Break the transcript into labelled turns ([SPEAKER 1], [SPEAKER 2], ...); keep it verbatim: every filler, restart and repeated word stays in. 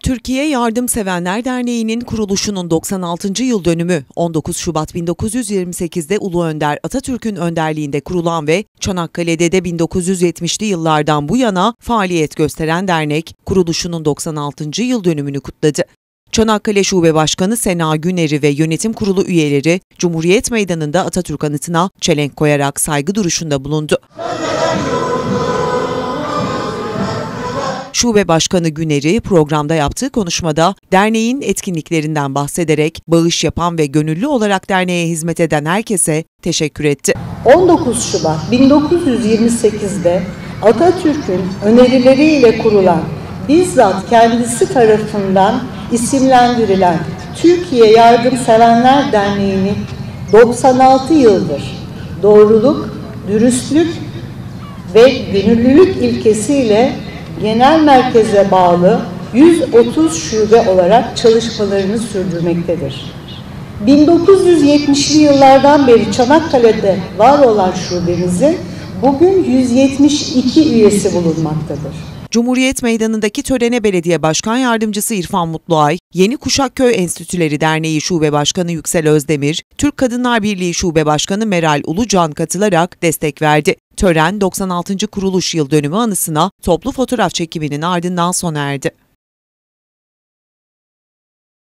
[SPEAKER 1] Türkiye Yardımsevenler Derneği'nin kuruluşunun doksan altıncı yıl dönümü on dokuz Şubat bin dokuz yüz yirmi sekiz'de Ulu Önder Atatürk'ün önderliğinde kurulan ve Çanakkale'de de bin dokuz yüz yetmişli yıllardan bu yana faaliyet gösteren dernek, kuruluşunun doksan altıncı yıl dönümünü kutladı. Çanakkale Şube Başkanı Sena Güner'i ve yönetim kurulu üyeleri Cumhuriyet Meydanı'nda Atatürk anıtına çelenk koyarak saygı duruşunda bulundu. Şube Başkanı Güner'i programda yaptığı konuşmada derneğin etkinliklerinden bahsederek bağış yapan ve gönüllü olarak derneğe hizmet eden herkese teşekkür etti.
[SPEAKER 2] on dokuz Şubat bin dokuz yüz yirmi sekiz'de Atatürk'ün önerileriyle kurulan, bizzat kendisi tarafından isimlendirilen Türkiye Yardımsevenler Derneği'ni doksan altı yıldır doğruluk, dürüstlük ve gönüllülük ilkesiyle genel merkeze bağlı yüz otuz şube olarak çalışmalarını sürdürmektedir. bin dokuz yüz yetmişli yıllardan beri Çanakkale'de var olan şubemizin bugün yüz yetmiş iki üyesi bulunmaktadır.
[SPEAKER 1] Cumhuriyet Meydanı'ndaki törene Belediye Başkan Yardımcısı İrfan Mutluay, Yeni Kuşak Köy Enstitüleri Derneği Şube Başkanı Yüksel Özdemir, Türk Kadınlar Birliği Şube Başkanı Meral Ulucan katılarak destek verdi. Tören doksan altıncı kuruluş yıl dönümü anısına toplu fotoğraf çekiminin ardından sona erdi.